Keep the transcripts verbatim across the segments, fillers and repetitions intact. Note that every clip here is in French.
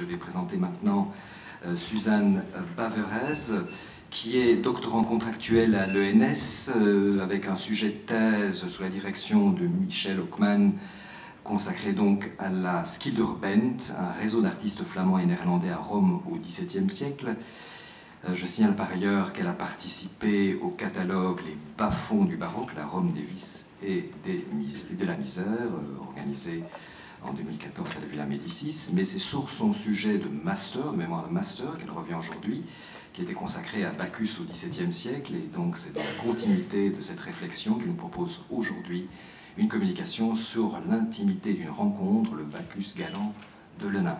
je vais présenter maintenant euh, Suzanne Baverez, qui est doctorant contractuel à l'E N S, euh, avec un sujet de thèse sous la direction de Michel Hockman, consacré donc à la Schilderband, un réseau d'artistes flamands et néerlandais à Rome au dix-septième siècle. Euh, je signale par ailleurs qu'elle a participé au catalogue Les bas-fonds du baroque, la Rome des vices et, des mis et de la misère, euh, organisé en deux mille quatorze à la Villa Médicis, mais c'est sur son sujet de master, de mémoire de master, qu'elle revient aujourd'hui, qui était consacré à Bacchus au dix-septième siècle, et donc c'est dans la continuité de cette réflexion qu'elle nous propose aujourd'hui une communication sur l'intimité d'une rencontre, le Bacchus galant de Lenain.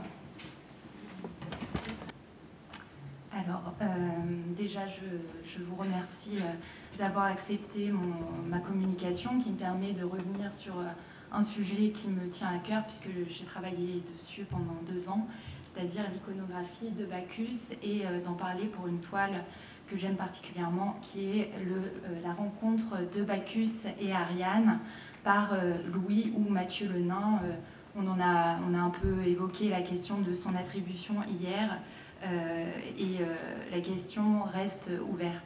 Alors, euh, déjà, je, je vous remercie euh, d'avoir accepté mon, ma communication qui me permet de revenir sur euh, un sujet qui me tient à cœur puisque j'ai travaillé dessus pendant deux ans, c'est-à-dire l'iconographie de Bacchus, et euh, d'en parler pour une toile que j'aime particulièrement, qui est le, euh, la rencontre de Bacchus et Ariane par euh, Louis ou Mathieu Lenain. Euh, on, en a, on a un peu évoqué la question de son attribution hier, euh, et euh, la question reste ouverte.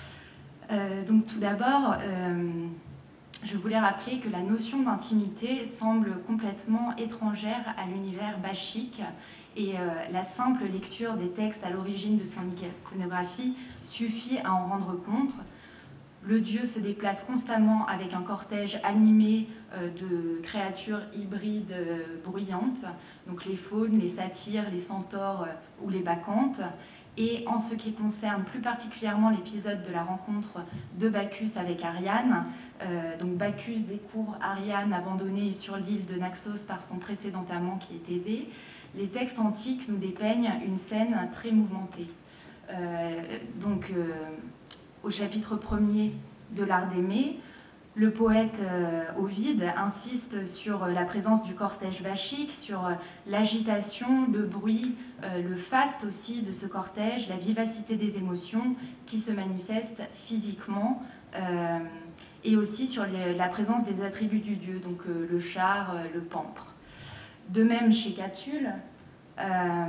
Euh, donc tout d'abord, euh, je voulais rappeler que la notion d'intimité semble complètement étrangère à l'univers bachique, et euh, la simple lecture des textes à l'origine de son iconographie suffit à en rendre compte. Le dieu se déplace constamment avec un cortège animé euh, de créatures hybrides euh, bruyantes, donc les faunes, les satyres, les centaures euh, ou les bacchantes. Et en ce qui concerne plus particulièrement l'épisode de la rencontre de Bacchus avec Ariane, euh, donc Bacchus découvre Ariane abandonnée sur l'île de Naxos par son précédent amant qui est Thésée, les textes antiques nous dépeignent une scène très mouvementée. Euh, donc, euh, au chapitre premier de l'Art d'aimer, le poète euh, Ovide insiste sur la présence du cortège bachique, sur euh, l'agitation, le bruit, euh, le faste aussi de ce cortège, la vivacité des émotions qui se manifestent physiquement, euh, et aussi sur les, la présence des attributs du dieu, donc euh, le char, euh, le pampre. De même chez Catulle, euh,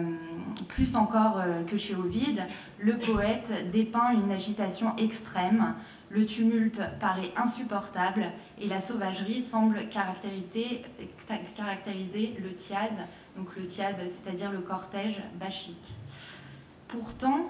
plus encore euh, que chez Ovide, le poète dépeint une agitation extrême. Le tumulte paraît insupportable et la sauvagerie semble caractériser, caractériser le thiaz, donc le thiaz, c'est-à-dire le cortège bachique. Pourtant,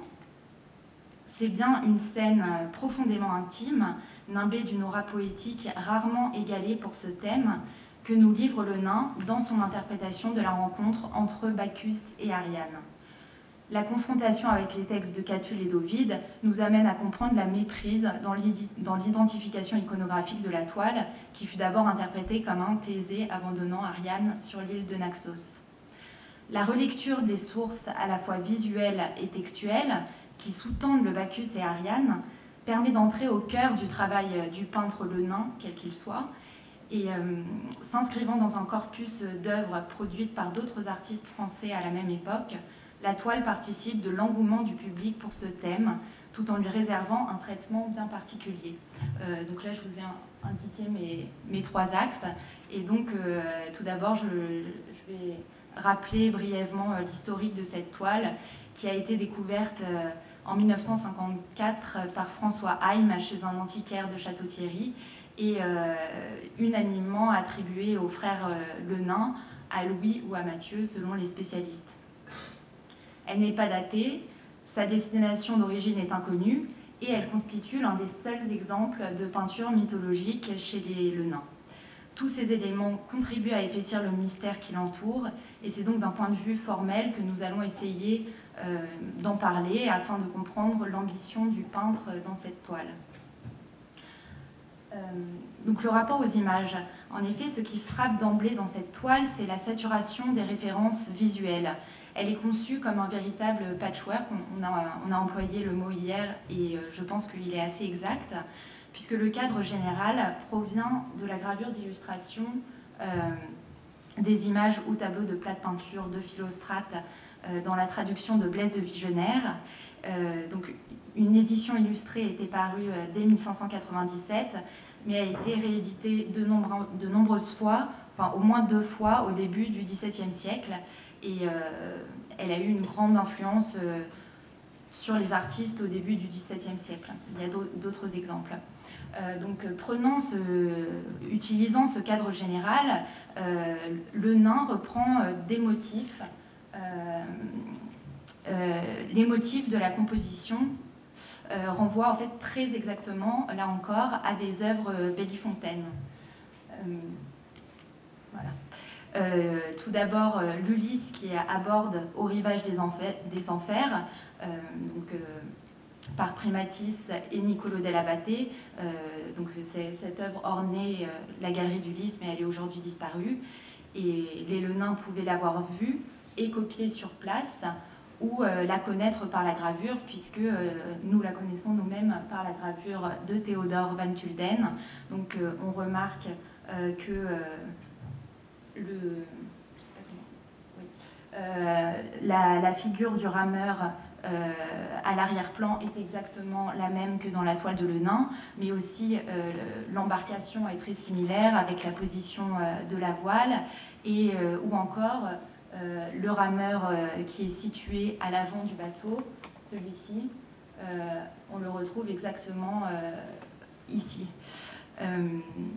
c'est bien une scène profondément intime, nimbée d'une aura poétique rarement égalée pour ce thème, que nous livre Lenain dans son interprétation de la rencontre entre Bacchus et Ariane. La confrontation avec les textes de Catulle et d'Ovide nous amène à comprendre la méprise dans l'identification iconographique de la toile, qui fut d'abord interprétée comme un Thésée abandonnant Ariane sur l'île de Naxos. La relecture des sources à la fois visuelles et textuelles, qui sous-tendent le Bacchus et Ariane, permet d'entrer au cœur du travail du peintre Lenain, quel qu'il soit, et euh, s'inscrivant dans un corpus d'œuvres produites par d'autres artistes français à la même époque, la toile participe de l'engouement du public pour ce thème, tout en lui réservant un traitement bien particulier. Euh, donc là, je vous ai indiqué mes, mes trois axes. Et donc, euh, tout d'abord, je, je vais rappeler brièvement euh, l'historique de cette toile, qui a été découverte euh, en mille neuf cent cinquante-quatre par François Heim chez un antiquaire de Château-Thierry, et euh, unanimement attribuée aux frères euh, Lenain, à Louis ou à Mathieu, selon les spécialistes. Elle n'est pas datée, sa destination d'origine est inconnue, et elle constitue l'un des seuls exemples de peinture mythologique chez les Lenain. Tous ces éléments contribuent à épaissir le mystère qui l'entoure, et c'est donc d'un point de vue formel que nous allons essayer euh, d'en parler afin de comprendre l'ambition du peintre dans cette toile. Euh, donc le rapport aux images. En effet, ce qui frappe d'emblée dans cette toile, c'est la saturation des références visuelles. Elle est conçue comme un véritable patchwork. On a, on a employé le mot hier et je pense qu'il est assez exact, puisque le cadre général provient de la gravure d'illustration euh, des images ou tableaux de plate peinture de Philostrate euh, dans la traduction de Blaise de Vigenère. Euh, donc, une édition illustrée était parue euh, dès mille cinq cent quatre-vingt-dix-sept, mais a été rééditée de, nombre, de nombreuses fois, enfin au moins deux fois au début du dix-septième siècle. Et euh, elle a eu une grande influence euh, sur les artistes au début du dix-septième siècle. Il y a d'autres exemples. Euh, donc, prenant ce, utilisant ce cadre général, euh, le nain reprend euh, des motifs, euh, euh, les motifs de la composition euh, renvoient en fait très exactement, là encore, à des œuvres Bellifontaine. Euh, voilà. Euh, tout d'abord, euh, l'Ulysse qui aborde Au rivage des, enfers, des enfers euh, donc, euh, par Primatis et Niccolò dell'Abate. Euh, donc c'est cette œuvre ornait euh, la galerie d'Ulysse, mais elle est aujourd'hui disparue. Et les Lenins pouvaient l'avoir vue et copiée sur place, ou euh, la connaître par la gravure, puisque euh, nous la connaissons nous-mêmes par la gravure de Théodore Van Tulden. Donc euh, on remarque euh, que euh, le, oui, euh, la, la figure du rameur euh, à l'arrière-plan est exactement la même que dans la toile de Le Nain, mais aussi euh, l'embarcation est très similaire avec la position euh, de la voile, et, euh, ou encore euh, le rameur euh, qui est situé à l'avant du bateau, celui-ci, euh, on le retrouve exactement euh, ici. Euh,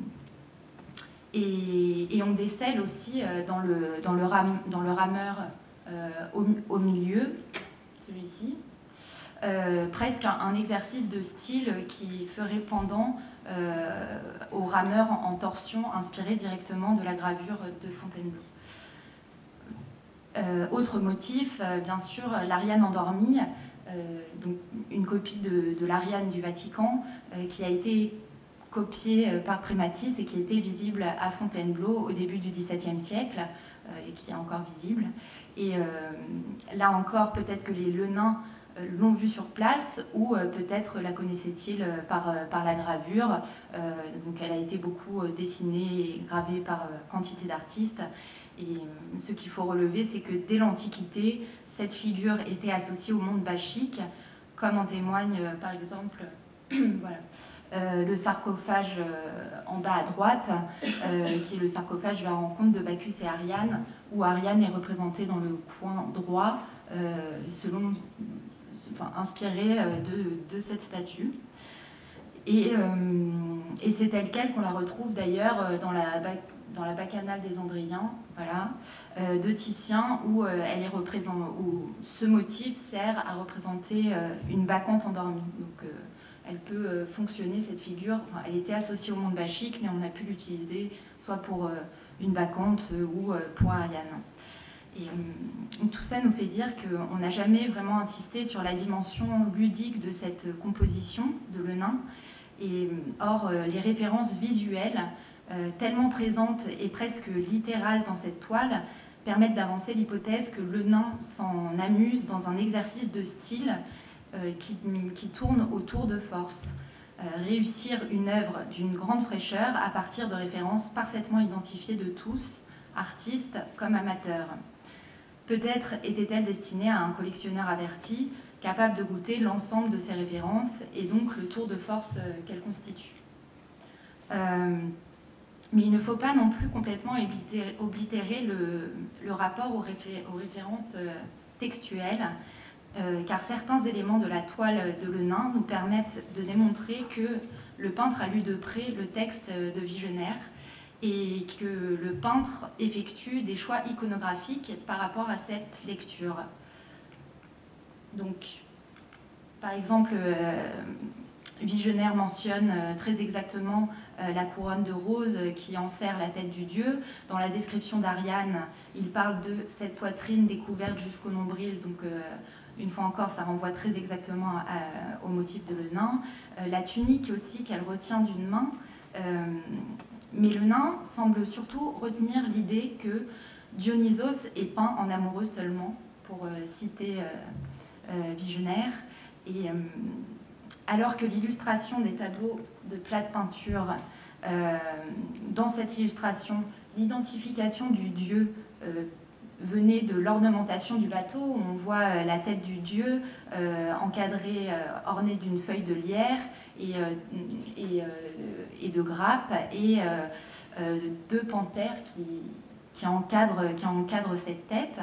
Et, et on décèle aussi euh, dans, le, dans, le ram, dans le rameur euh, au, au milieu, celui-ci, euh, presque un, un exercice de style qui ferait pendant euh, au rameur en, en torsion inspiré directement de la gravure de Fontainebleau. Euh, autre motif, euh, bien sûr, l'Ariane endormie, euh, donc une copie de, de l'Ariane du Vatican euh, qui a été copié par Primatis et qui était visible à Fontainebleau au début du dix-septième siècle euh, et qui est encore visible. Et euh, là encore, peut-être que les Lenins euh, l'ont vue sur place, ou euh, peut-être la connaissaient-ils par, euh, par la gravure. Euh, donc elle a été beaucoup euh, dessinée et gravée par euh, quantité d'artistes. Et euh, ce qu'il faut relever, c'est que dès l'Antiquité, cette figure était associée au monde bachique, comme en témoigne euh, par exemple voilà, Euh, le sarcophage euh, en bas à droite, euh, qui est le sarcophage de la rencontre de Bacchus et Ariane, où Ariane est représentée dans le coin droit, euh, selon, enfin, inspiré euh, de, de cette statue. Et, euh, et c'est tel quel qu'on la retrouve d'ailleurs dans la, dans la Bacchanale des Andriens, voilà, euh, de Titien, où, euh, elle est représent, où ce motif sert à représenter euh, une bacchante endormie. Donc, euh, elle peut fonctionner, cette figure. Enfin, elle était associée au monde bachique, mais on a pu l'utiliser soit pour une bacchante ou pour Ariane. Et euh, tout ça nous fait dire qu'on n'a jamais vraiment insisté sur la dimension ludique de cette composition de Le Nain. Et, or, les références visuelles, euh, tellement présentes et presque littérales dans cette toile, permettent d'avancer l'hypothèse que Le Nain s'en amuse dans un exercice de style Euh, qui, qui tourne autour de force. Euh, réussir une œuvre d'une grande fraîcheur à partir de références parfaitement identifiées de tous, artistes comme amateurs. Peut-être était-elle destinée à un collectionneur averti, capable de goûter l'ensemble de ces références et donc le tour de force euh, qu'elles constituent. Euh, mais il ne faut pas non plus complètement oblitérer, oblitérer le, le rapport aux, réfé aux références euh, textuelles, Euh, car certains éléments de la toile de Le Nain nous permettent de démontrer que le peintre a lu de près le texte de Vigenère et que le peintre effectue des choix iconographiques par rapport à cette lecture. Donc, par exemple, euh, Vigenère mentionne euh, très exactement euh, la couronne de rose qui enserre la tête du dieu. Dans la description d'Ariane, il parle de cette poitrine découverte jusqu'au nombril, donc euh, une fois encore, ça renvoie très exactement à, au motif de Le Nain. Euh, la tunique aussi qu'elle retient d'une main. Euh, mais Le Nain semble surtout retenir l'idée que Dionysos est peint en amoureux seulement, pour euh, citer euh, euh, Vigenère. Et euh, alors que l'illustration des tableaux de plate peinture, euh, dans cette illustration, l'identification du dieu euh, venait de l'ornementation du bateau, où on voit euh, la tête du dieu euh, encadrée, euh, ornée d'une feuille de lierre et, euh, et, euh, et de grappes, et euh, euh, deux panthères qui, qui, encadrent, qui encadrent cette tête.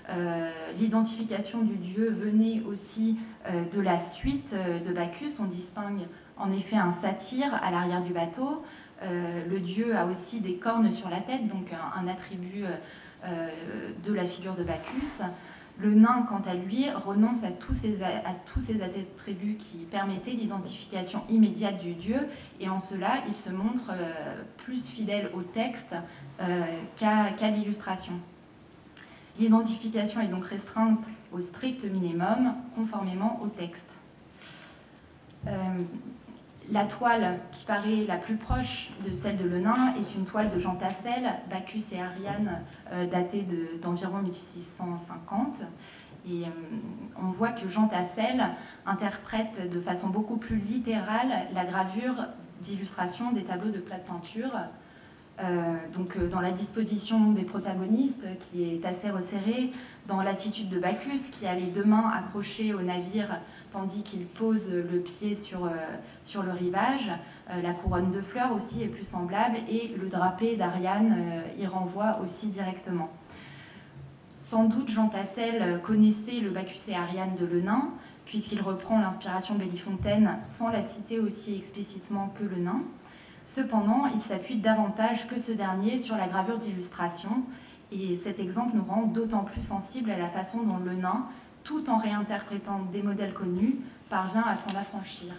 Euh, L'identification du dieu venait aussi euh, de la suite euh, de Bacchus. On distingue en effet un satyre à l'arrière du bateau. Euh, le dieu a aussi des cornes sur la tête, donc un, un attribut euh, de la figure de Bacchus. Le nain, quant à lui, renonce à tous ces, à tous ces attributs qui permettaient l'identification immédiate du dieu, et en cela, il se montre euh, plus fidèle au texte euh, qu'à qu'à l'illustration. L'identification est donc restreinte au strict minimum, conformément au texte. Euh, la toile qui paraît la plus proche de celle de Le Nain est une toile de Jean Tassel, Bacchus et Ariane, euh, datée d'environ mille six cent cinquante. Et euh, on voit que Jean Tassel interprète de façon beaucoup plus littérale la gravure d'illustration des tableaux de plate peinture. Euh, donc euh, dans la disposition des protagonistes qui est assez resserrée, dans l'attitude de Bacchus qui a les deux mains accrochées au navire tandis qu'il pose le pied sur, euh, sur le rivage, euh, la couronne de fleurs aussi est plus semblable et le drapé d'Ariane euh, y renvoie aussi directement. Sans doute Jean Tassel connaissait le Bacchus et Ariane de Le Nain puisqu'il reprend l'inspiration Bellifontaine sans la citer aussi explicitement que Le Nain. Cependant, il s'appuie davantage que ce dernier sur la gravure d'illustration, et cet exemple nous rend d'autant plus sensibles à la façon dont Le Nain, tout en réinterprétant des modèles connus, parvient à s'en affranchir.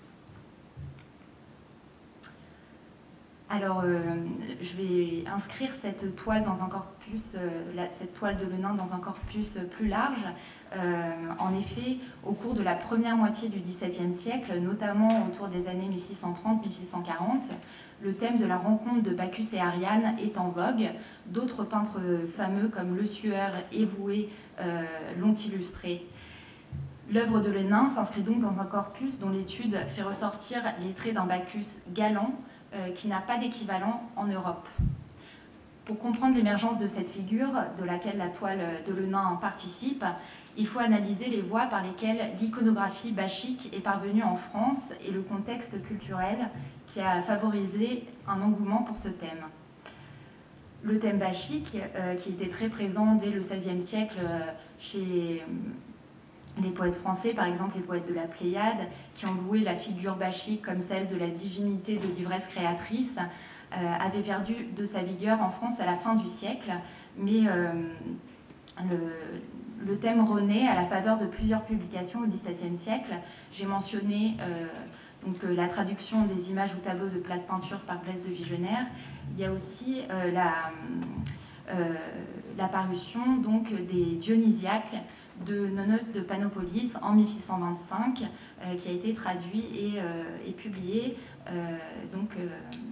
Alors, euh, je vais inscrire cette toile dans un corpus, euh, la, cette toile de Le Nain dans un corpus plus large. Euh, en effet, au cours de la première moitié du dix-septième siècle, notamment autour des années mille six cent trente à mille six cent quarante, le thème de la rencontre de Bacchus et Ariane est en vogue. D'autres peintres fameux comme Le Sueur et Vouet euh, l'ont illustré. L'œuvre de Le Nain s'inscrit donc dans un corpus dont l'étude fait ressortir les traits d'un Bacchus galant euh, qui n'a pas d'équivalent en Europe. Pour comprendre l'émergence de cette figure, de laquelle la toile de Le Nain participe, il faut analyser les voies par lesquelles l'iconographie bachique est parvenue en France et le contexte culturel qui a favorisé un engouement pour ce thème. Le thème bachique, euh, qui était très présent dès le seizième siècle euh, chez les poètes français, par exemple les poètes de la Pléiade, qui ont loué la figure bachique comme celle de la divinité de l'ivresse créatrice, euh, avait perdu de sa vigueur en France à la fin du siècle, mais euh, le, le thème renaît à la faveur de plusieurs publications au dix-septième siècle. J'ai mentionné euh, donc, euh, la traduction des images ou tableaux de plate peinture par Blaise de Vigenère. Il y a aussi euh, la, euh, la parution donc, des Dionysiaques de Nonnos de Panopolis en mille six cent vingt-cinq, euh, qui a été traduit et, euh, et publié euh, donc, euh,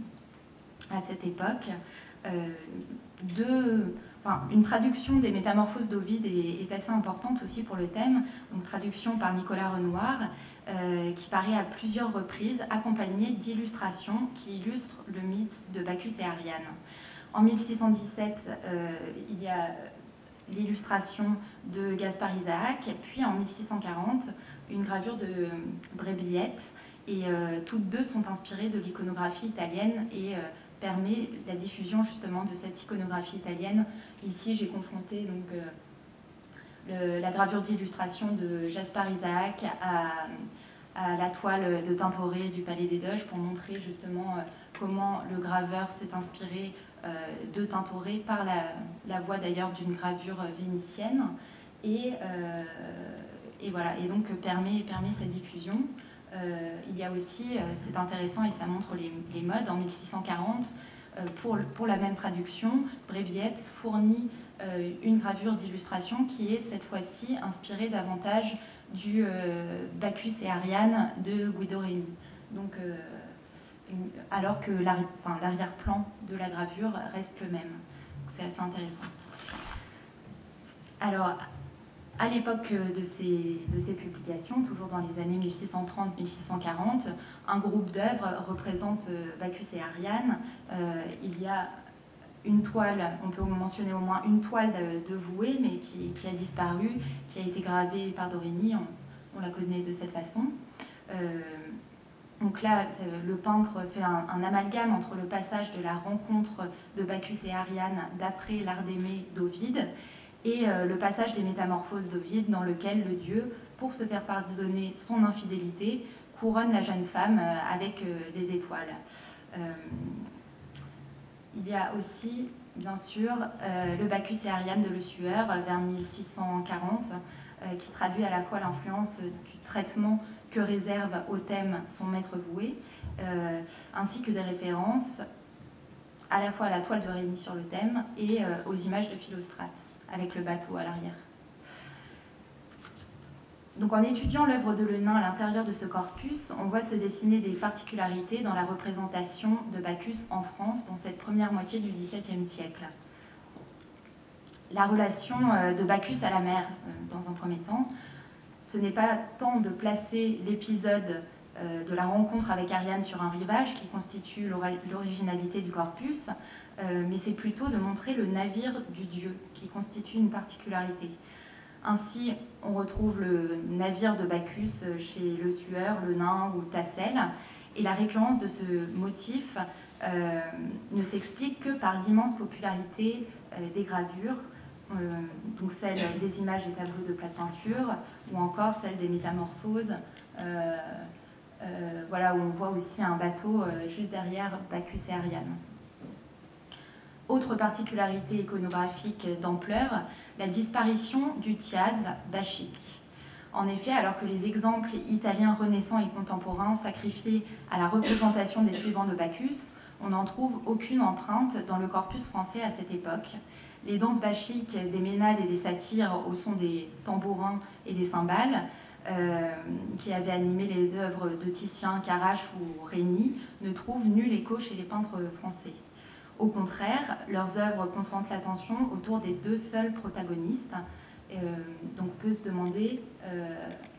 à cette époque. Euh, de, enfin, une traduction des Métamorphoses d'Ovide est, est assez importante aussi pour le thème, donc traduction par Nicolas Renoir, euh, qui paraît à plusieurs reprises, accompagnée d'illustrations qui illustrent le mythe de Bacchus et Ariane. En mille six cent dix-sept, euh, il y a l'illustration de Gaspard Isaac, puis en mille six cent quarante, une gravure de Brébiette, et euh, toutes deux sont inspirées de l'iconographie italienne et euh, permet la diffusion justement de cette iconographie italienne. Ici, j'ai confronté donc, euh, le, la gravure d'illustration de Gaspard Isaac à, à la toile de Tintoret du Palais des Doges pour montrer justement euh, comment le graveur s'est inspiré euh, de Tintoret par la, la voie d'ailleurs d'une gravure vénitienne. Et, euh, et voilà, et donc permet, permet sa diffusion. Euh, il y a aussi, euh, c'est intéressant et ça montre les, les modes, en mille six cent quarante, euh, pour, pour la même traduction, Brébiette fournit euh, une gravure d'illustration qui est cette fois-ci inspirée davantage du euh, Bacchus et Ariane de Guido Reni. Donc, euh, une, alors que l'arrière-plan de la gravure reste le même. C'est assez intéressant. Alors, à l'époque de ces, de ces publications, toujours dans les années mille six cent trente à mille six cent quarante, un groupe d'œuvres représente Bacchus et Ariane. Euh, il y a une toile, on peut mentionner au moins une toile de, de Vouet, mais qui, qui a disparu, qui a été gravée par Dorigny, on, on la connaît de cette façon. Euh, donc là, le peintre fait un, un amalgame entre le passage de la rencontre de Bacchus et Ariane d'après l'art d'aimer d'Ovide, et euh, le passage des métamorphoses d'Ovide dans lequel le dieu, pour se faire pardonner son infidélité, couronne la jeune femme euh, avec euh, des étoiles. Euh, il y a aussi, bien sûr, euh, le Bacchus et Ariane de Le Sueur vers mille six cent quarante, euh, qui traduit à la fois l'influence du traitement que réserve au thème son maître voué, euh, ainsi que des références à la fois à la toile de Régnier sur le thème et euh, aux images de Philostrate, avec le bateau à l'arrière. Donc en étudiant l'œuvre de Le Nain à l'intérieur de ce corpus, on voit se dessiner des particularités dans la représentation de Bacchus en France dans cette première moitié du dix-septième siècle. La relation de Bacchus à la mer, dans un premier temps, ce n'est pas tant de placer l'épisode de la rencontre avec Ariane sur un rivage qui constitue l'originalité du corpus, mais c'est plutôt de montrer le navire du dieu qui constitue une particularité. Ainsi, on retrouve le navire de Bacchus chez Le Sueur, Le Nain ou Tassel, et la récurrence de ce motif euh, ne s'explique que par l'immense popularité euh, des gravures, euh, donc celle des images et tableaux de plate peinture, ou encore celle des métamorphoses, euh, euh, voilà, où on voit aussi un bateau euh, juste derrière Bacchus et Ariane. Autre particularité iconographique d'ampleur, la disparition du thiaz bachique. En effet, alors que les exemples italiens renaissants et contemporains sacrifiés à la représentation des suivants de Bacchus, on n'en trouve aucune empreinte dans le corpus français à cette époque. Les danses bachiques des Ménades et des satyres au son des tambourins et des cymbales, euh, qui avaient animé les œuvres de Titien, Carache ou Régnier, ne trouvent nul écho chez les peintres français. Au contraire, leurs œuvres concentrent l'attention autour des deux seuls protagonistes. Euh, donc peut se demander euh,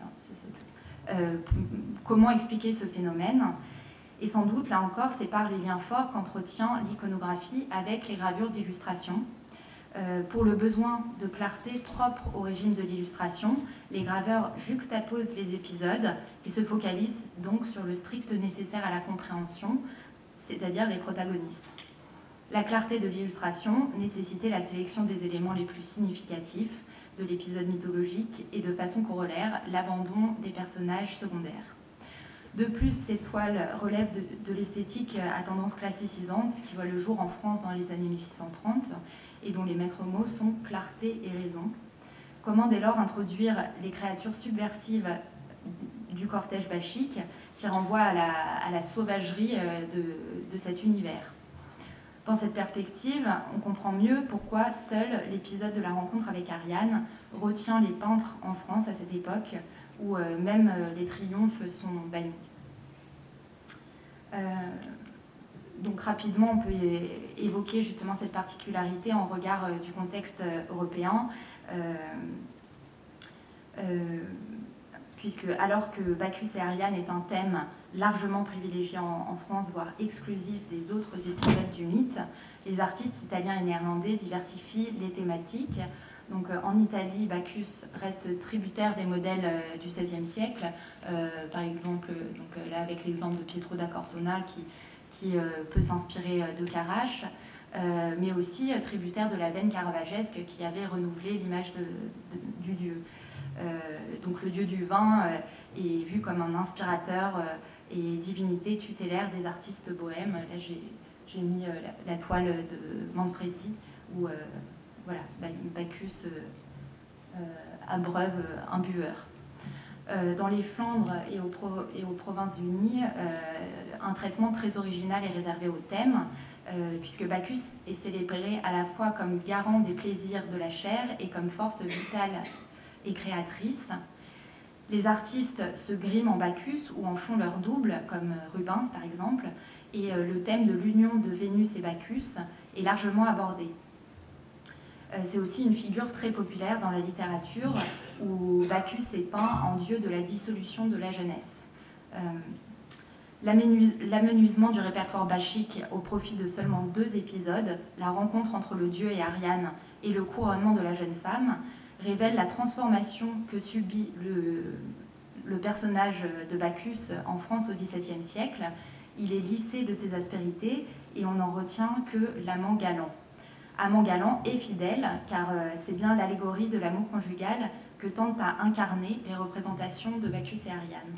euh, comment expliquer ce phénomène. Et sans doute, là encore, c'est par les liens forts qu'entretient l'iconographie avec les gravures d'illustration. Euh, pour le besoin de clarté propre au régime de l'illustration, les graveurs juxtaposent les épisodes et se focalisent donc sur le strict nécessaire à la compréhension, c'est-à-dire les protagonistes. La clarté de l'illustration nécessitait la sélection des éléments les plus significatifs de l'épisode mythologique et de façon corollaire, l'abandon des personnages secondaires. De plus, ces toiles relèvent de, de l'esthétique à tendance classicisante qui voit le jour en France dans les années mille six cent trente et dont les maîtres mots sont clarté et raison. Comment dès lors introduire les créatures subversives du cortège bachique qui renvoient à la, à la sauvagerie de, de cet univers? Dans cette perspective, on comprend mieux pourquoi seul l'épisode de la rencontre avec Ariane retient les peintres en France à cette époque, où euh, même euh, les triomphes sont bannis. Euh, donc rapidement, on peut évoquer justement cette particularité en regard euh, du contexte euh, européen, euh, euh, puisque alors que Bacchus et Ariane est un thème largement privilégié en, en France, voire exclusif des autres épisodes du mythe, les artistes italiens et néerlandais diversifient les thématiques. Donc euh, en Italie, Bacchus reste tributaire des modèles euh, du seizième siècle, euh, par exemple donc, euh, là avec l'exemple de Pietro da Cortona qui, qui euh, peut s'inspirer de Carache, euh, mais aussi euh, tributaire de la veine caravagesque qui avait renouvelé l'image de, de, du dieu. Euh, donc le dieu du vin euh, est vu comme un inspirateur euh, et divinité tutélaire des artistes bohèmes. Là j'ai mis euh, la, la toile de Manfredi où euh, voilà, Bacchus euh, euh, abreuve un buveur. Euh, dans les Flandres et aux, Pro et aux Provinces-Unies, euh, un traitement très original est réservé au thème, euh, puisque Bacchus est célébré à la fois comme garant des plaisirs de la chair et comme force vitale et créatrice. Les artistes se griment en Bacchus ou en font leur double, comme Rubens par exemple, et euh, le thème de l'union de Vénus et Bacchus est largement abordé. C'est aussi une figure très populaire dans la littérature où Bacchus est peint en dieu de la dissolution de la jeunesse. Euh, L'amenuisement du répertoire bachique au profit de seulement deux épisodes, la rencontre entre le dieu et Ariane et le couronnement de la jeune femme, révèle la transformation que subit le, le personnage de Bacchus en France au dix-septième siècle. Il est lissé de ses aspérités et on n'en retient que l'amant galant. amant galant et fidèle, car euh, c'est bien l'allégorie de l'amour conjugal que tentent à incarner les représentations de Bacchus et Ariane.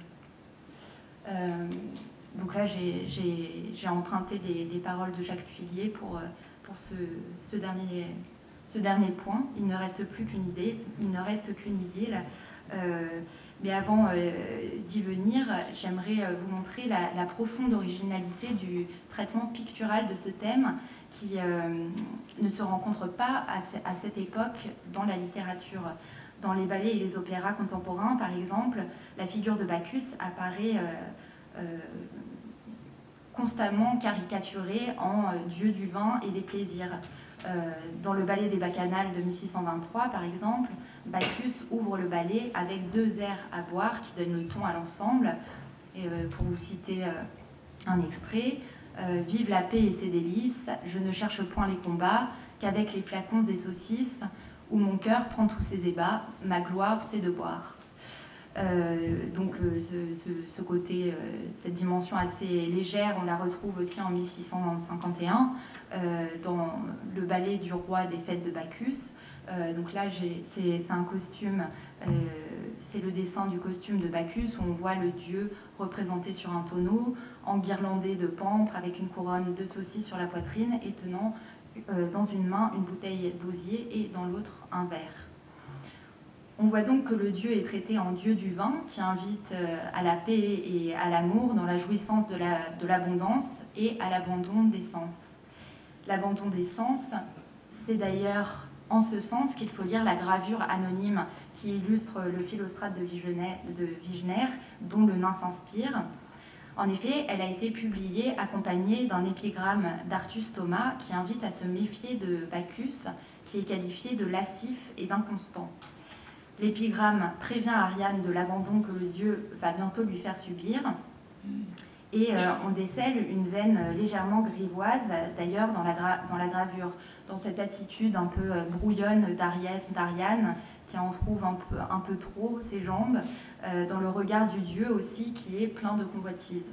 Euh, donc là, j'ai emprunté les, les paroles de Jacques Tuillier pour, pour ce, ce, dernier, ce dernier point. Il ne reste plus qu'une idée, il ne reste qu'une idylle. Euh, mais avant euh, d'y venir, j'aimerais vous montrer la, la profonde originalité du traitement pictural de ce thème qui euh, ne se rencontre pas à, à cette époque dans la littérature. Dans les ballets et les opéras contemporains, par exemple, la figure de Bacchus apparaît euh, euh, constamment caricaturée en euh, dieu du vin et des plaisirs. Euh, dans le ballet des Bacchanales de mille six cent vingt-trois, par exemple, Bacchus ouvre le ballet avec deux airs à boire qui donnent le ton à l'ensemble. Euh, pour vous citer euh, un extrait, euh, « Vive la paix et ses délices, je ne cherche point les combats, qu'avec les flacons et saucisses, où mon cœur prend tous ses ébats, ma gloire c'est de boire. » Euh, donc euh, ce, ce, ce côté, euh, cette dimension assez légère, on la retrouve aussi en mille six cent cinquante et un euh, dans le ballet du roi des fêtes de Bacchus. Euh, donc là, c'est un costume, euh, c'est le dessin du costume de Bacchus où on voit le dieu représenté sur un tonneau, enguirlandé de pampres avec une couronne de saucisses sur la poitrine et tenant euh, dans une main une bouteille d'osier et dans l'autre un verre. On voit donc que le dieu est traité en dieu du vin, qui invite à la paix et à l'amour dans la jouissance de l'abondance la, et à l'abandon des sens. L'abandon des sens, c'est d'ailleurs en ce sens qu'il faut lire la gravure anonyme qui illustre le Philostrate de Vigenère, dont le nain s'inspire. En effet, elle a été publiée accompagnée d'un épigramme d'Artus Thomas qui invite à se méfier de Bacchus, qui est qualifié de lascif et d'inconstant. L'épigramme prévient Ariane de l'abandon que le dieu va bientôt lui faire subir. Et euh, on décèle une veine légèrement grivoise, d'ailleurs, dans, dans la gravure, dans cette attitude un peu brouillonne d'Ariane, qui en trouve un peu, un peu trop ses jambes, euh, dans le regard du dieu aussi, qui est plein de convoitise.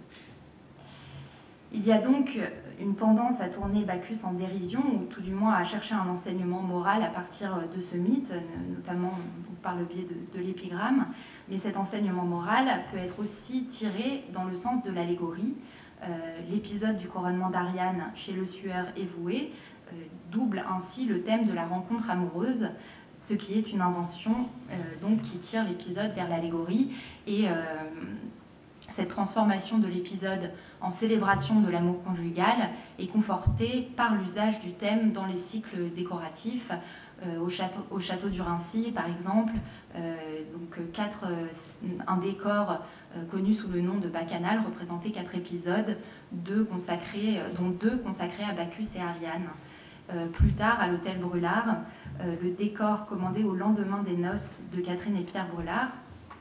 Il y a donc une tendance à tourner Bacchus en dérision, ou tout du moins à chercher un enseignement moral à partir de ce mythe, notamment par le biais de, de l'épigramme. Mais cet enseignement moral peut être aussi tiré dans le sens de l'allégorie. Euh, L'épisode du couronnement d'Ariane chez le sueur évoué euh, double ainsi le thème de la rencontre amoureuse, ce qui est une invention euh, donc, qui tire l'épisode vers l'allégorie. Et euh, cette transformation de l'épisode en célébration de l'amour conjugal est confortée par l'usage du thème dans les cycles décoratifs. Euh, au, château, au château du Raincy, par exemple, euh, donc quatre, euh, un décor euh, connu sous le nom de Bacchanal représentait quatre épisodes, deux consacrés, dont deux consacrés à Bacchus et Ariane. Euh, plus tard, à l'hôtel Brûlard, euh, le décor commandé au lendemain des noces de Catherine et Pierre Brûlard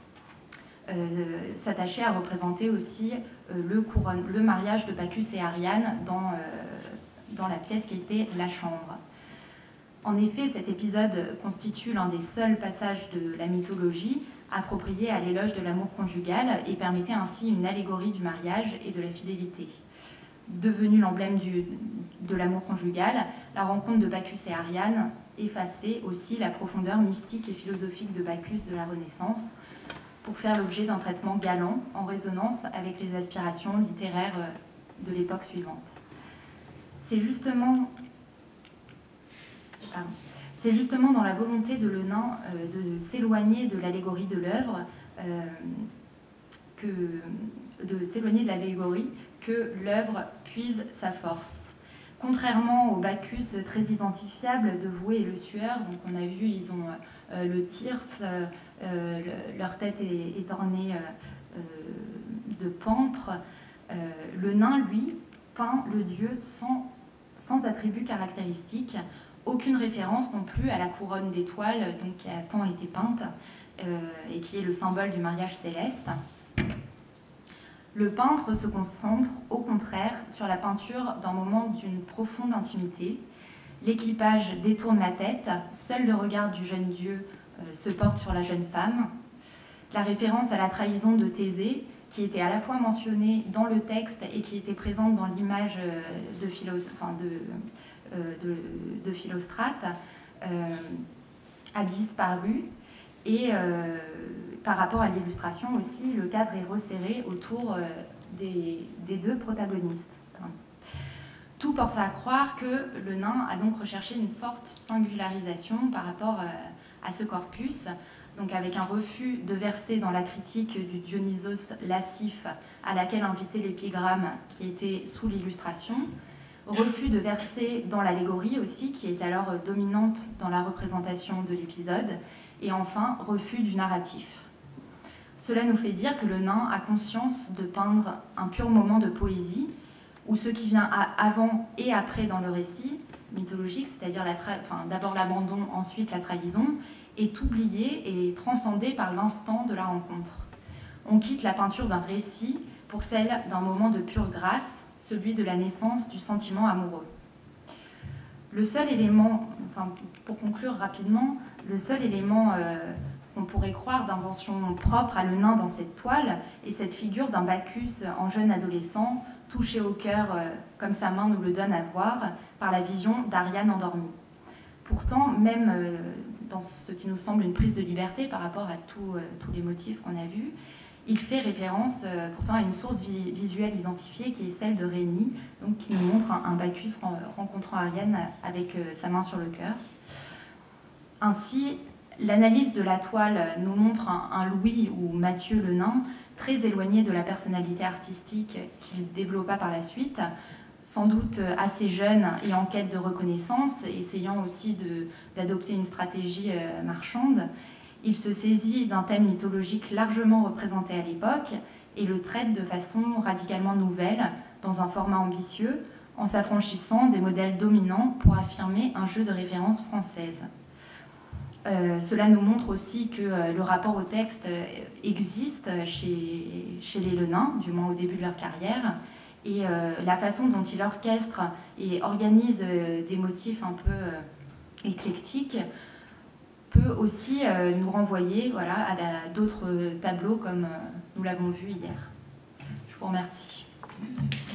euh, s'attachait à représenter aussi euh, le, couronne, le mariage de Bacchus et Ariane dans, euh, dans la pièce qui était la chambre. En effet, cet épisode constitue l'un des seuls passages de la mythologie appropriés à l'éloge de l'amour conjugal et permettait ainsi une allégorie du mariage et de la fidélité. Devenu l'emblème de l'amour conjugal, la rencontre de Bacchus et Ariane effaçait aussi la profondeur mystique et philosophique de Bacchus de la Renaissance pour faire l'objet d'un traitement galant en résonance avec les aspirations littéraires de l'époque suivante. C'est justement... C'est justement dans la volonté de Le Nain euh, de s'éloigner de l'allégorie de l'œuvre, euh, que de s'éloigner de l'allégorie, que l'œuvre puise sa force. Contrairement au Bacchus très identifiable de Voué et le Sueur, donc on a vu, ils ont euh, le thyrse, euh, le, leur tête est, est ornée euh, de pampres. Euh, le nain, lui, peint le dieu sans, sans attributs caractéristiques, aucune référence non plus à la couronne d'étoiles qui a tant été peinte euh, et qui est le symbole du mariage céleste. Le peintre se concentre au contraire sur la peinture d'un moment d'une profonde intimité. L'équipage détourne la tête, seul le regard du jeune dieu euh, se porte sur la jeune femme. La référence à la trahison de Thésée, qui était à la fois mentionnée dans le texte et qui était présente dans l'image de, philosophe, enfin de euh, de, de Philostrate euh, a disparu. Et euh, par rapport à l'illustration aussi, le cadre est resserré autour euh, des, des deux protagonistes. Tout porte à croire que le nain a donc recherché une forte singularisation par rapport à ce corpus, donc avec un refus de verser dans la critique du Dionysos lascif à laquelle invitait l'épigramme qui était sous l'illustration, refus de verser dans l'allégorie aussi, qui est alors dominante dans la représentation de l'épisode, et enfin, refus du narratif. Cela nous fait dire que le nain a conscience de peindre un pur moment de poésie, où ce qui vient avant et après dans le récit mythologique, c'est-à-dire enfin, d'abord l'abandon, ensuite la trahison, est oublié et transcendé par l'instant de la rencontre. On quitte la peinture d'un récit pour celle d'un moment de pure grâce, celui de la naissance du sentiment amoureux. Le seul élément, enfin, pour conclure rapidement, le seul élément euh, qu'on pourrait croire d'invention propre à le nain dans cette toile est cette figure d'un Bacchus en jeune adolescent, touché au cœur, euh, comme sa main nous le donne à voir, par la vision d'Ariane endormie. Pourtant, même euh, dans ce qui nous semble une prise de liberté par rapport à tout, euh, tous les motifs qu'on a vus, il fait référence euh, pourtant à une source vi visuelle identifiée qui est celle de Réni, donc qui nous montre un, un Bacchus rencontrant Ariane avec euh, sa main sur le cœur. Ainsi, l'analyse de la toile nous montre un, un Louis ou Mathieu le nain très éloigné de la personnalité artistique qu'il développa par la suite, sans doute assez jeune et en quête de reconnaissance, essayant aussi d'adopter une stratégie euh, marchande. Il se saisit d'un thème mythologique largement représenté à l'époque et le traite de façon radicalement nouvelle, dans un format ambitieux, en s'affranchissant des modèles dominants pour affirmer un jeu de référence française. Euh, cela nous montre aussi que euh, le rapport au texte euh, existe chez, chez les Le Nains, du moins au début de leur carrière, et euh, la façon dont il orchestre et organise euh, des motifs un peu euh, éclectiques peut aussi euh, nous renvoyer voilà, à d'autres tableaux comme euh, nous l'avons vu hier. Je vous remercie.